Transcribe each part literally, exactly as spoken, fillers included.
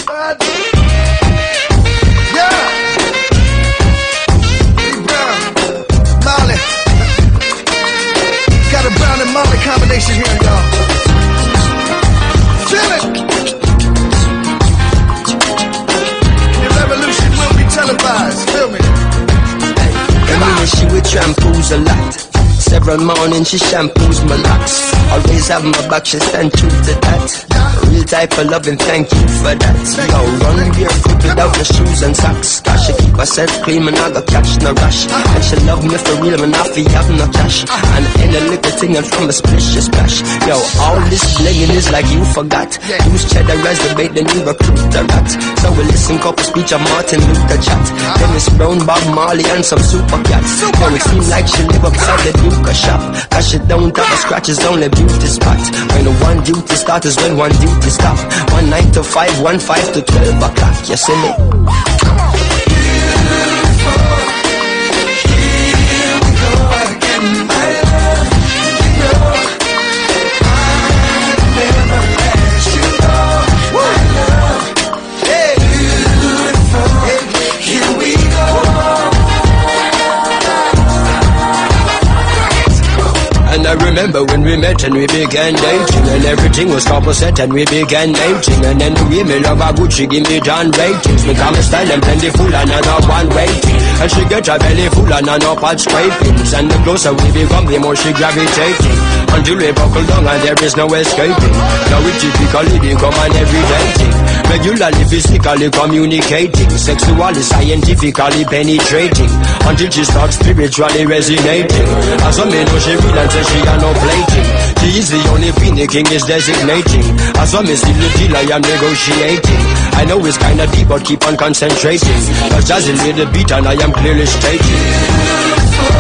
Bad. Yeah. Big Brown. Molly. Got a Brown and Molly combination here, y'all. Feel it. The revolution will be televised. Feel me. Come on. She with shampoos a lot. Several mornings she shampoos my locks. Always have my back, she stand true to that. Real type of loving, thank you for that. Yo, run barefoot without no shoes and socks. Cause she keep herself clean, man, I got catch no rush. And she love me for real, man, I feel have no cash. And any little thing and from a splish, she splash. Yo, all this blinging is like you forgot. Use cheddar as the bait, then you recruit the rat. So we listen couple speech of Martin Luther chat. Dennis Brown, Bob Marley and some super cats. Yo, it seem like she live upside the Duke a shop. Cause she don't have a scratch, it's only beauty spot. When the one duty start is when one duty stop. One nine to five, one five to twelve o'clock. You see me? I remember when we met and we began dating, and everything was composite and we began dating. And then the way me love her good, she give me down ratings. Me come style and plentiful and another one waiting. And she get her belly full and an up at scrapings. And the closer we become, the more she gravitating. Until we buckle down and there is no escaping. Now we typically become an everyday thing. Regularly, physically communicating. Sexually, scientifically penetrating. Until she starts spiritually resonating. As some me know she real and say she are no plating. She is the only queen the king is designating. As some me still the deal I am negotiating. I know it's kinda deep but keep on concentrating. Cause just a little beat and I am clearly stating.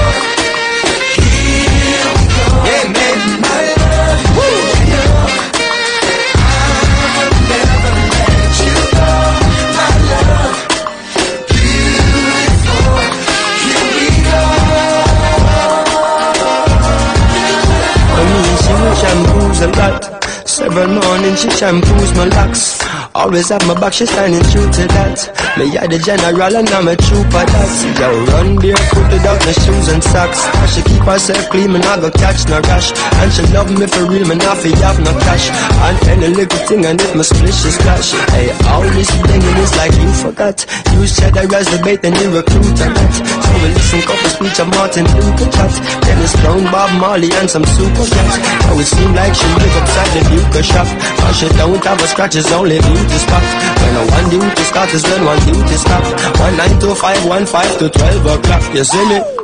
Shampoos a lot. Several mornings she shampoos my locks. Always have my back, she standing true to that. Me are the general and I'm a trooper, that's. Yo, run barefoot without no shoes and socks. She keep herself clean, man, I go catch no rush. And she love me for real, man, I feel have no cash. And any little thing and it my splish is splash. Hey, all this blinging is like you forgot. Use cheddar as the bait and you recruit a rat. So we listen couple speech of Martin Luther chat. Dennis Brown, Bob Marley and some super cats. Now it seem like she live upside the Duke shop. Cause she don't have a scratch, it's only beauty spot. When a one duty start is when one duty stop. One nine to five, one five to twelve o'clock. You see me?